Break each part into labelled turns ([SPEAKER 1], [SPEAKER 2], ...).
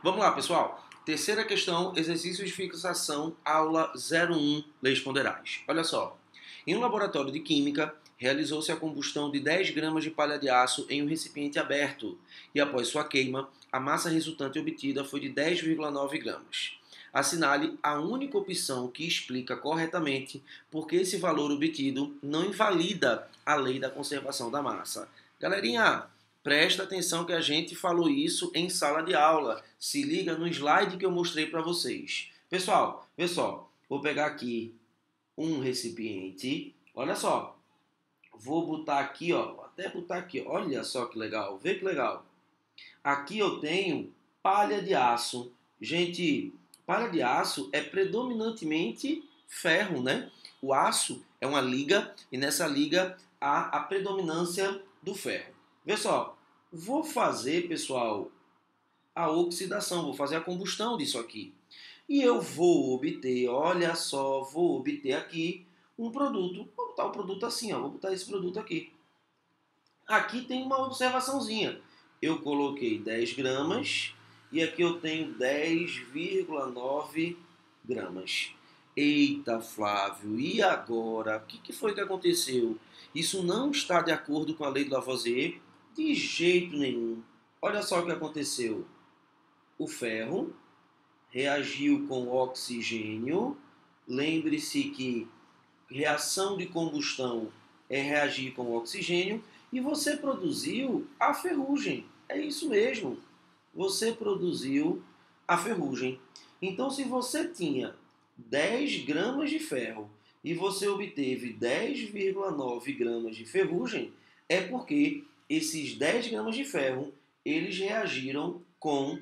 [SPEAKER 1] Vamos lá, pessoal. Terceira questão, exercício de fixação, aula 01, leis ponderais. Olha só. Em um laboratório de química, realizou-se a combustão de 10 gramas de palha de aço em um recipiente aberto e, após sua queima, a massa resultante obtida foi de 10,9 gramas. Assinale a única opção que explica corretamente porque esse valor obtido não invalida a lei da conservação da massa. Galerinha, presta atenção que a gente falou isso em sala de aula. Se liga no slide que eu mostrei para vocês. Pessoal, vê só. Vou pegar aqui um recipiente. Olha só. Vou botar aqui, ó. Vou até botar aqui. Olha só que legal. Vê que legal. Aqui eu tenho palha de aço. Gente, palha de aço é predominantemente ferro, né? O aço é uma liga e nessa liga há a predominância do ferro. Vê só, vou fazer, pessoal, a oxidação, vou fazer a combustão disso aqui. E eu vou obter, olha só, vou obter aqui um produto. Vou botar o produto assim, ó, vou botar esse produto aqui. Aqui tem uma observaçãozinha. Eu coloquei 10 gramas e aqui eu tenho 10,9 gramas. Eita, Flávio, e agora? O que foi que aconteceu? Isso não está de acordo com a lei do Lavoisier? De jeito nenhum. Olha só o que aconteceu. O ferro reagiu com o oxigênio. Lembre-se que reação de combustão é reagir com o oxigênio. E você produziu a ferrugem. É isso mesmo. Você produziu a ferrugem. Então, se você tinha 10 gramas de ferro e você obteve 10,9 gramas de ferrugem, é porque esses 10 gramas de ferro, eles reagiram com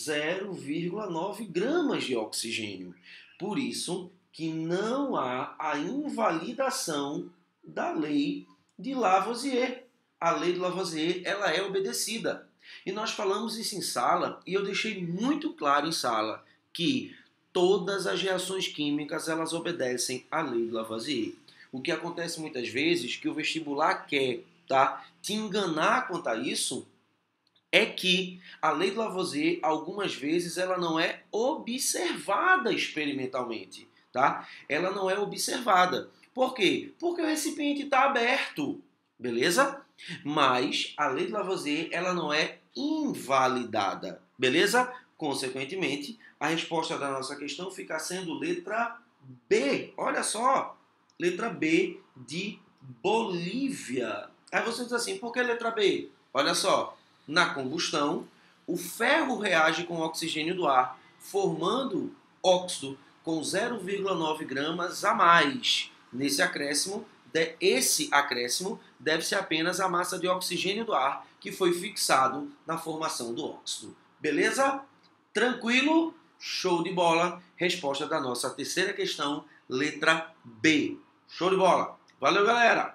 [SPEAKER 1] 0,9 gramas de oxigênio. Por isso que não há a invalidação da lei de Lavoisier. A lei de Lavoisier, ela é obedecida. E nós falamos isso em sala, e eu deixei muito claro em sala que todas as reações químicas, elas obedecem à lei de Lavoisier. O que acontece muitas vezes, que o vestibular quer, tá, te enganar quanto a isso, é que a lei de Lavoisier, algumas vezes, ela não é observada experimentalmente, tá? Ela não é observada. Por quê? Porque o recipiente está aberto, beleza? Mas a lei de Lavoisier, ela não é invalidada, beleza? Consequentemente, a resposta da nossa questão fica sendo letra B. Olha só, letra B de Bolívia. Aí você diz assim, por que letra B? Olha só, na combustão, o ferro reage com o oxigênio do ar, formando óxido com 0,9 gramas a mais. Nesse acréscimo, esse acréscimo deve-se apenas à massa de oxigênio do ar que foi fixado na formação do óxido. Beleza? Tranquilo? Show de bola. Resposta da nossa terceira questão, letra B. Show de bola. Valeu, galera!